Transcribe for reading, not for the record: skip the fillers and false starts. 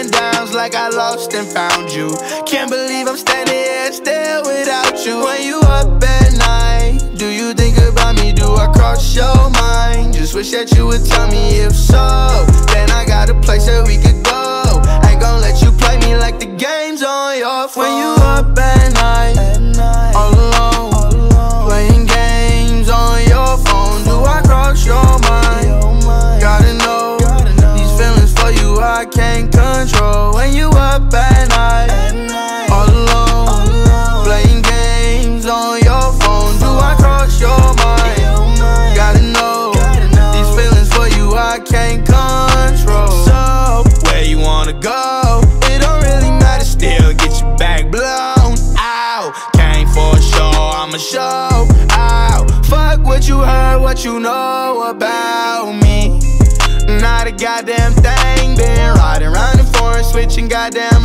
and downs like I lost and found you. Can't believe I'm standing here still without you. When you up at night, do you think about me? Do I cross your mind? Just wish that you would tell me if so. Then I got a place that we could go. Ain't gon' let you play me like the game's on your phone. When you up at night, all alone, playing games on your phone. Do I cross your mind? Gotta know, these feelings for you I can't control. When you up at night, all alone, playing games on your phone. Do I cross your mind? Gotta know, these feelings for you I can't control. So, where you wanna go? It don't really matter, still get your back blown out. Came for a show, I'ma show out. Fuck what you heard, what you know about me. Not a goddamn thing, been riding round in foreign, switching goddamn